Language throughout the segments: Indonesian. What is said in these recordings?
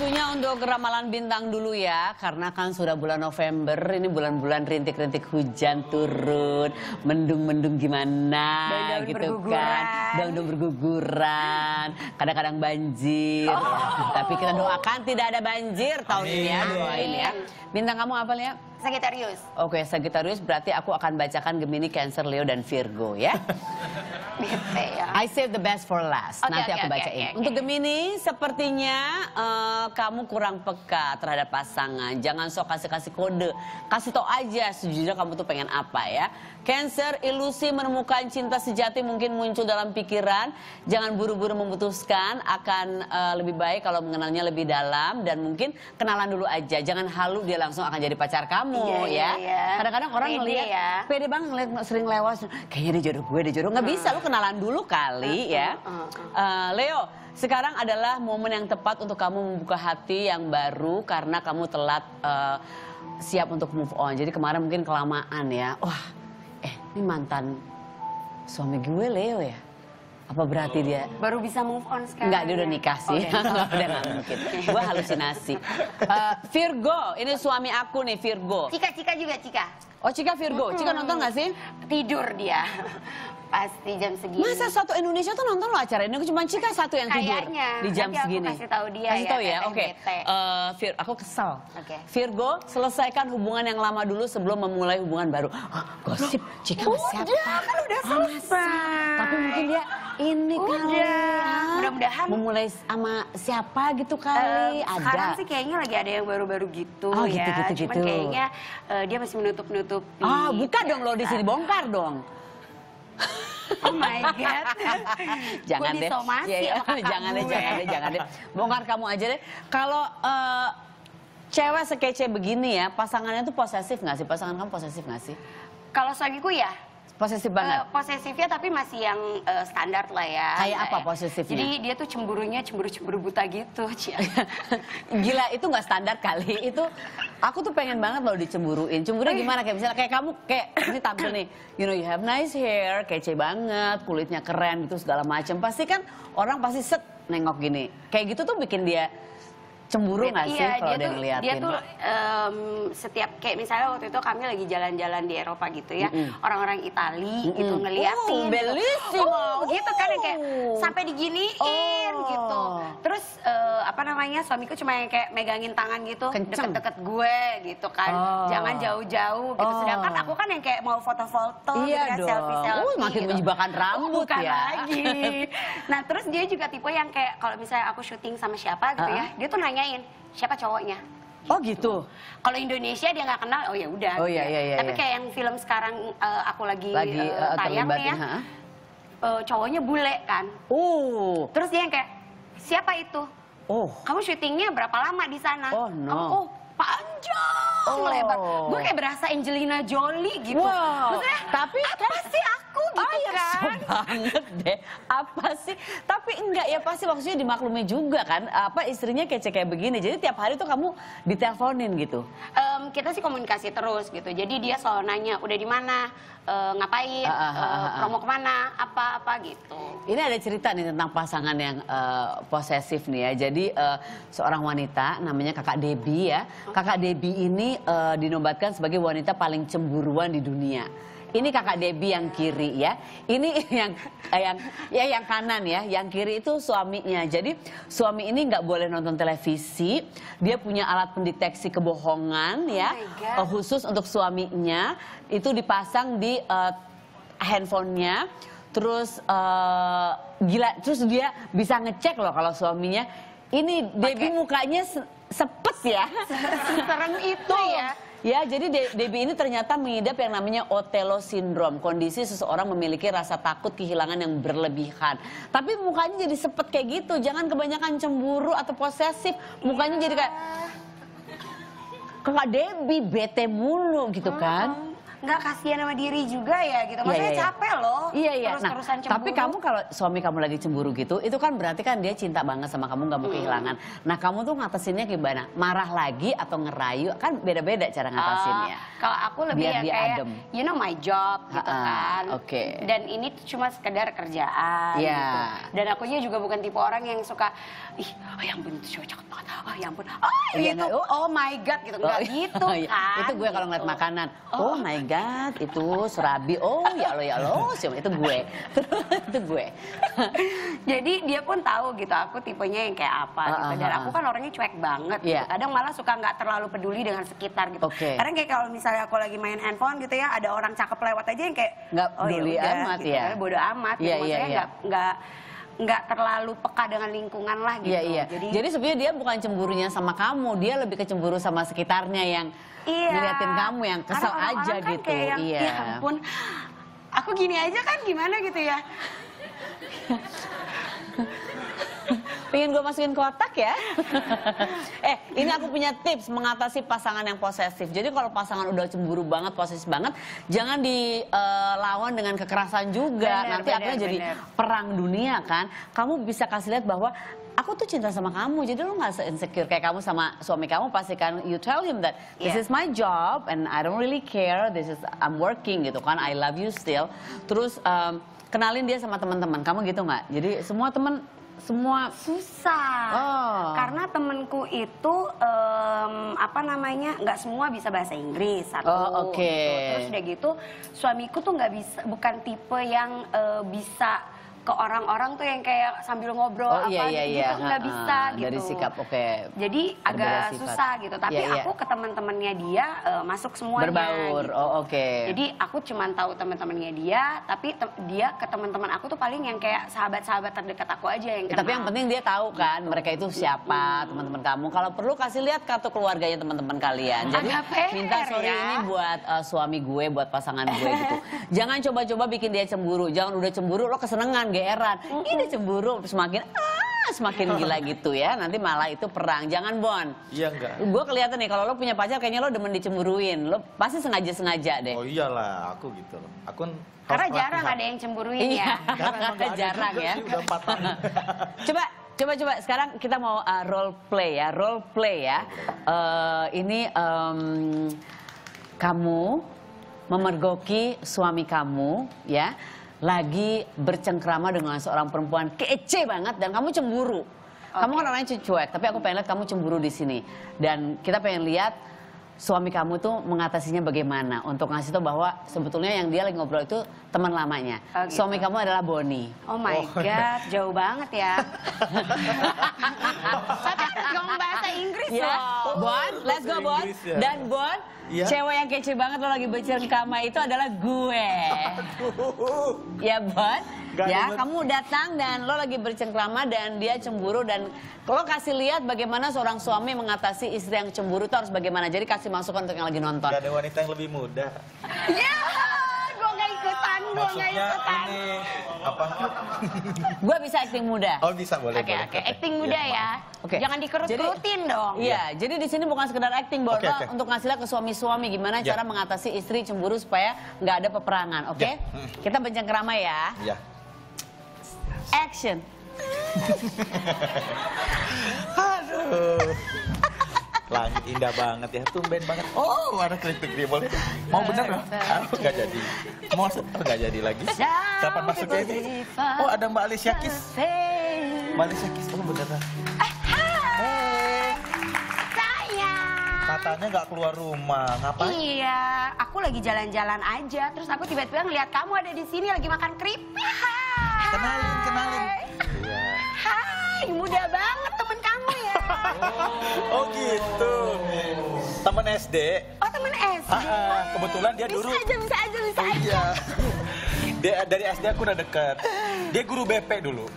Waktunya untuk ramalan bintang dulu ya, karena kan sudah bulan November, ini bulan-bulan rintik-rintik hujan turun, mendung-mendung gimana daun-daun gitu berguguran. kan, daun-daun berguguran, kadang-kadang banjir. Tapi kita doakan tidak ada banjir tahun ini ya, doain ya. Bintang kamu apa ya? Sagittarius. Oke, Sagittarius berarti aku akan bacakan Gemini, Cancer, Leo, dan Virgo ya. I save the best for last. Nanti aku bacain. Untuk Gemini, sepertinya kamu kurang peka terhadap pasangan. Jangan sok kasih kode. Kasih tau aja sejujurnya kamu tuh pengen apa ya. Cancer, ilusi menemukan cinta sejati mungkin muncul dalam pikiran. Jangan buru-buru memutuskan. Akan lebih baik kalau mengenalnya lebih dalam. Dan mungkin kenalan dulu aja. Jangan halu dia langsung akan jadi pacar kamu ya. Kadang-kadang orang ngeliat pede banget, ngeliat sering lewat. Kayaknya dia jodoh. Nggak bisa, lu kenalan dulu kali ya. Leo, sekarang adalah momen yang tepat untuk kamu membuka hati yang baru karena kamu telat siap untuk move on. Jadi kemarin mungkin kelamaan ya. Wah, ini mantan suami gue Leo ya. Apa berarti dia baru bisa move on sekarang? Enggak, dia udah nikah sih. Udah nggak mungkin. Gue halusinasi. Virgo, ini suami aku nih Virgo. Cika juga Cika. Oh, Cika Virgo. Cika nonton nggak sih? Tidur dia. Pasti jam segini. Masa satu Indonesia tuh nonton lo acara ini? Cuma Cika satu yang tidur di jam nanti segini. Aku kasih tahu dia kasih tahu ya. Oke. Aku kesal. Virgo, selesaikan hubungan yang lama dulu sebelum memulai hubungan baru. Gosip Cika sama siapa? Kan udah selesai. Tapi mungkin dia ini kali. Mudah-mudahan memulai sama siapa gitu kali. Sekarang sih kayaknya lagi ada yang baru-baru gitu ya. Gitu. Cuman kayaknya dia masih menutup-nutupi. Buka dong lo di sini, bongkar dong. Oh my God. Jangan deh. Jangan deh. Bongkar kamu aja deh. Kalau cewek sekece begini ya, pasangannya tuh posesif nggak sih? Pasangan kamu posesif nggak sih? Kalau suamiku ya. Posesif banget? Posesifnya tapi masih yang standar lah ya. Kayak apa posesifnya? Jadi dia tuh cemburu buta gitu. Gila, itu nggak standar kali. Itu aku tuh pengen banget loh dicemburuin. Cemburunya gimana? Kayak misalnya kayak kamu, kayak ini tampil nih, you know you have nice hair, kece banget, kulitnya keren gitu segala macam. Pasti kan orang pasti set nengok gini. Kayak gitu tuh bikin dia cemburu nggak sih kalau dia ngeliatin? Dia tuh setiap kayak misalnya waktu itu kami lagi jalan-jalan di Eropa gitu ya, orang-orang Itali itu ngeliatin, bellissimo, gitu kan yang kayak sampai diginiin gitu. Terus apa namanya, suamiku cuma yang kayak megangin tangan gitu, deket-deket gue gitu kan, jangan jauh-jauh gitu. Sedangkan aku kan yang kayak mau foto-foto, gitu kan, selfie-selfie. Makin gitu. menjebakan rambut Bukan ya. lagi. Nah terus dia juga tipe yang kayak kalau misalnya aku syuting sama siapa gitu ya, dia tuh nanyain siapa cowoknya. Oh gitu. Kalau Indonesia dia nggak kenal, oh ya udah. Oh iya. Tapi kayak yang film sekarang aku lagi tayang nih ya, cowoknya bule kan. Terus dia yang kayak siapa itu? Kamu syutingnya berapa lama di sana? Kamu panjang lebar. Gue kayak berasa Angelina Jolie gitu. Maksudnya, tapi apa sih aku gitu kan? Banget deh. Apa sih? Tapi enggak ya, pasti maksudnya dimaklumi juga kan. Apa istrinya kece kayak begini. Jadi tiap hari tuh kamu diteleponin gitu. Kita sih komunikasi terus gitu. Jadi dia selalu nanya udah di mana, ngapain, promo kemana, apa gitu. Ini ada cerita nih tentang pasangan yang posesif nih ya. Jadi seorang wanita namanya Kakak Debbie ya. Kakak Debbie ini dinobatkan sebagai wanita paling cemburuan di dunia. Ini Kakak Debbie yang kiri ya. Ini yang kanan ya. Yang kiri itu suaminya. Jadi suami ini nggak boleh nonton televisi. Dia punya alat pendeteksi kebohongan ya. Khusus untuk suaminya. Itu dipasang di handphonenya. Terus gila. Terus dia bisa ngecek loh kalau suaminya. Ini Debbie mukanya sepet ya. Serem itu ya. Ya, jadi Debbie ini ternyata mengidap yang namanya Othello Syndrome. Kondisi seseorang memiliki rasa takut kehilangan yang berlebihan. Tapi mukanya jadi sepet kayak gitu. Jangan kebanyakan cemburu atau posesif. Mukanya jadi kayak Kakak Debbie bete mulu gitu kan. nggak kasihan sama diri juga ya gitu. Maksudnya capek loh. Iya. Terus-terusan cemburu. Tapi kamu kalau suami kamu lagi cemburu gitu, itu kan berarti kan dia cinta banget sama kamu, nggak mau kehilangan. Nah kamu tuh ngatasinnya gimana? Marah lagi atau ngerayu? Kan beda-beda cara ngatasinnya. Kalau aku lebih biar kayak adem. You know my job gitu kan. Dan ini cuma sekedar kerjaan gitu. Dan akunya juga bukan tipe orang yang suka, ih ya ampun itu cewek cakep banget, oh ya ampun, gitu, oh my god gitu, nggak gitu kan. Itu gue kalau ngeliat makanan, oh my god itu surabi, oh ya Allah, itu gue. Itu gue. Jadi dia pun tahu gitu, aku tipenya yang kayak apa gitu. Dan aku kan orangnya cuek banget gitu. Kadang malah suka nggak terlalu peduli dengan sekitar gitu. Karena kayak kalau misalnya aku lagi main handphone gitu ya, ada orang cakep lewat aja yang kayak nggak peduli amat gitu, ya. Bodo amat gitu. Maksudnya nggak terlalu peka dengan lingkungan lah gitu. Jadi sebenarnya dia bukan cemburunya sama kamu, dia lebih kecemburu sama sekitarnya yang ngeliatin kamu yang kesel aja kan gitu. Kayak ya ampun, aku gini aja kan gimana gitu ya. Pengen gue masukin kotak ya? Ini aku punya tips mengatasi pasangan yang posesif. Jadi kalau pasangan udah cemburu banget, posesif banget, jangan dilawan dengan kekerasan juga. Nanti akhirnya jadi perang dunia kan. Kamu bisa kasih lihat bahwa aku tuh cinta sama kamu, jadi lu gak se-insecure kayak kamu sama suami kamu. Pastikan you tell him that this is my job and I don't really care, I'm working gitu kan, I love you still. Terus kenalin dia sama teman-teman kamu gitu nggak? Jadi semua teman semua susah. Karena temenku itu nggak semua bisa bahasa Inggris satu. Terus udah gitu suamiku tuh nggak bisa, bukan tipe yang bisa ke orang-orang tuh yang kayak sambil ngobrol gitu nggak bisa gitu. Dari sikap Jadi agak susah gitu. Tapi aku ke teman-temannya dia masuk semuanya. Berbaur. Gitu. Jadi aku cuma tahu teman-temannya dia, tapi dia ke teman-teman aku tuh paling yang kayak sahabat-sahabat terdekat aku aja yang kenal. Tapi yang penting dia tahu kan mereka itu siapa, teman-teman kamu. Kalau perlu kasih lihat kartu keluarganya teman-teman kalian. Jadi minta sorry ini buat suami gue, buat pasangan gue gitu. Jangan coba-coba bikin dia cemburu. Jangan udah cemburu lo kesenengan, geeran. Ini cemburu semakin gila gitu ya. Nanti malah itu perang. Jangan Bon. Iya enggak. Gue kelihatan nih kalau lo punya pacar kayaknya lo demen dicemburuin. Lo pasti sengaja deh. Oh iyalah, aku gitu loh. Aku karena jarang ada yang cemburuin ya. Karena jarang ya. Udah 4 tahun. Coba sekarang kita mau role play ya. Ini kamu memergoki suami kamu ya. Lagi bercengkrama dengan seorang perempuan kece banget dan kamu cemburu. Kamu kan orangnya cuek, tapi aku pengen lihat kamu cemburu di sini. Dan kita pengen lihat suami kamu tuh mengatasinya bagaimana untuk ngasih tau bahwa sebetulnya yang dia lagi ngobrol itu teman lamanya. Gitu. Suami kamu adalah Bonnie. Oh my god, jauh banget ya. Tapi harus ngomong bahasa Inggris ya. Bon, let's go Bon. Dan Bon, cewek yang kece banget lo lagi bercengkrama itu adalah gue. Ya Bon. Kamu datang dan lo lagi bercengkrama dan dia cemburu dan lo kasih lihat bagaimana seorang suami mengatasi istri yang cemburu itu harus bagaimana. Jadi kasih masukan untuk yang lagi nonton. Gak ada wanita yang lebih muda. Ya, gue gak ikutan, Ini apa? Gue bisa acting muda. Oh bisa, boleh. Oke, acting muda ya. Jangan dikerut-kerutin dong. Iya, jadi di sini bukan sekedar acting, Bon. Untuk ngasih lihat ke suami-suami gimana cara mengatasi istri cemburu supaya nggak ada peperangan, oke? Kita bercengkrama ya. Iya. Action. Aduh. Langit indah banget ya, tumben banget. Oh, warna keripik dia boleh. Mau bener loh? Nggak jadi. Mau nggak jadi lagi. Kapan masuknya ini? Oh, ada Mbak Alicia Keys. Mbak Alicia Keys, oh beneran. Sayang. Katanya nggak keluar rumah, ngapain? Iya, aku lagi jalan-jalan aja. Terus aku tiba-tiba ngeliat kamu ada di sini lagi makan keripik. Kenalin. Hai, muda banget temen kamu ya. Oh gitu. Temen SD. Oh temen SD. Kebetulan dia dulu. Bisa aja. Iya. Dia dari SD aku udah deket. Dia guru BP dulu.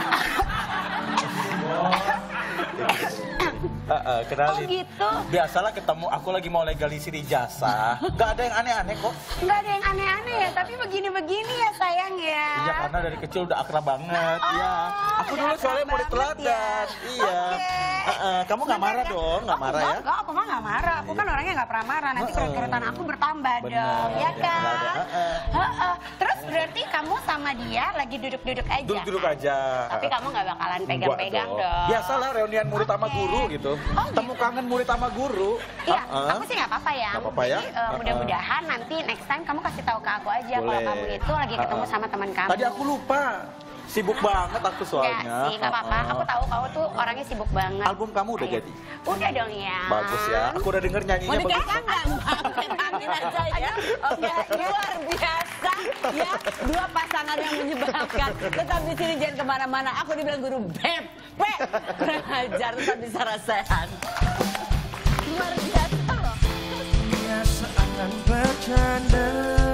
Kenalin. Oh gitu. Biasalah ketemu, aku lagi mau legalisir ijazah. Gak ada yang aneh-aneh kok. Gak ada yang aneh-aneh ya, tapi begini-begini ya sayang ya. Iya, karena dari kecil udah akrab banget. Iya. Aku dulu soalnya murid teladan. Iya. Kamu gak marah dong? Gak marah ya? Enggak, aku mah gak marah. aku kan orangnya nggak pernah marah. Nanti kerutan aku bertambah dong, ya kan? Terus berarti kamu sama dia lagi duduk-duduk aja? Duduk-duduk aja. Tapi kamu nggak bakalan pegang-pegang dong? Biasalah reunian murid sama guru gitu. Temu kangen murid sama guru. Iya, aku sih nggak apa-apa ya. Nggak apa-apa ya. Mudah-mudahan nanti next time kamu kasih tahu ke aku aja kalau kamu itu lagi ketemu sama teman kamu. Tadi aku lupa. Sibuk banget aku soalnya. Enggak sih, nggak apa-apa. Aku tahu kamu tuh orangnya sibuk banget. Album kamu udah jadi? Udah dong ya. Bagus ya. Aku udah denger nyanyinya bagus. Angin aja ya. Oke, luar biasa ya. Dua pasangan yang menyebalkan. Tetap di sini, jangan kemana-mana. Aku dibilang guru Bepe. Kurang ajar, tetap di Sarasehan. Luar biasa loh. Biasa akan bercanda.